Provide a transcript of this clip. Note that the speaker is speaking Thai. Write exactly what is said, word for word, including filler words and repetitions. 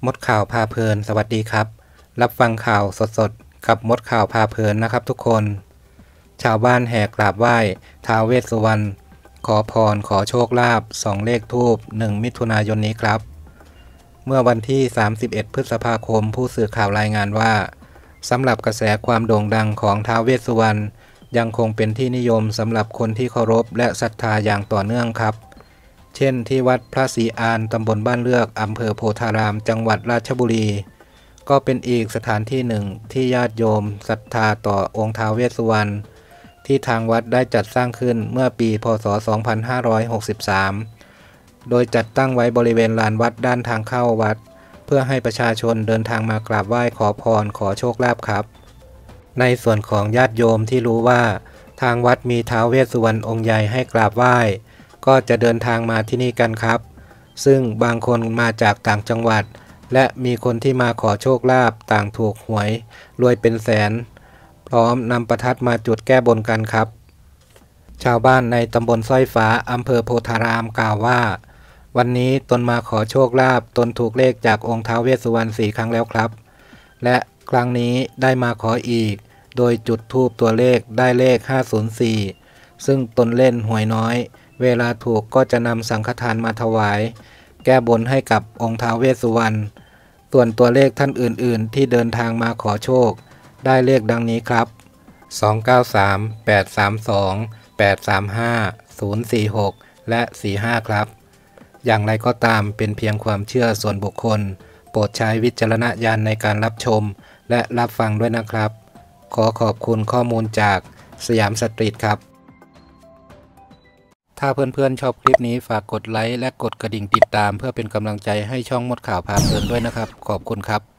มดข่าวพาเพลินสวัสดีครับรับฟังข่าวสดๆกับมดข่าวพาเพลินนะครับทุกคนชาวบ้านแห่กราบไหว้ท้าวเวสสุวรรณขอพรขอโชคลาภสองเลขทูปหนึ่งมิถุนายนนี้ครับเมื่อวันที่สามสิบเอ็ดพฤษภาคมผู้สื่อข่าวรายงานว่าสำหรับกระแสความโด่งดังของท้าวเวสสุวรรณยังคงเป็นที่นิยมสำหรับคนที่เคารพและศรัทธาอย่างต่อเนื่องครับเช่นที่วัดพระศรีอานตำบลบ้านเลือกอำเภอโพธารามจังหวัดราชบุรีก็เป็นอีกสถานที่หนึ่งที่ญาติโยมศรัทธาต่อองค์ท้าวเวสสุวรรณที่ทางวัดได้จัดสร้างขึ้นเมื่อปีพ.ศ. สองพันห้าร้อยหกสิบสามโดยจัดตั้งไว้บริเวณลานวัดด้านทางเข้าวัดเพื่อให้ประชาชนเดินทางมากราบไหว้ขอพรขอโชคลาภครับในส่วนของญาติโยมที่รู้ว่าทางวัดมีท้าวเวสสุวรรณองค์ใหญ่ให้กราบไหว้ก็จะเดินทางมาที่นี่กันครับซึ่งบางคนมาจากต่างจังหวัดและมีคนที่มาขอโชคลาภต่างถูกหวยรวยเป็นแสนพร้อมนำประทัดมาจุดแก้บนกันครับชาวบ้านในตำบลสร้อยฟ้าอำเภอโพธารามกล่าวว่าวันนี้ตนมาขอโชคลาภตนถูกเลขจากองค์ท้าวเวสสุวรรณสี่ครั้งแล้วครับและครั้งนี้ได้มาขออีกโดยจุดธูปตัวเลขได้เลขห้าศูนย์สี่ซึ่งตนเล่นหวยน้อยเวลาถูกก็จะนำสังฆทานมาถวายแก้บนให้กับองค์ท้าวเวสสุวรรณส่วนตัวเลขท่านอื่นๆที่เดินทางมาขอโชคได้เลขดังนี้ครับสอง เก้า สาม แปด สาม สอง แปด สาม ห้า ศูนย์ สี่ หกและสี่ห้าครับอย่างไรก็ตามเป็นเพียงความเชื่อส่วนบุคคลโปรดใช้วิจารณญาณในการรับชมและรับฟังด้วยนะครับขอขอบคุณข้อมูลจากสยามสตรีทครับถ้าเพื่อนๆชอบคลิปนี้ฝากกดไลค์และกดกระดิ่งติดตามเพื่อเป็นกำลังใจให้ช่องมดข่าวพาเพลินด้วยนะครับขอบคุณครับ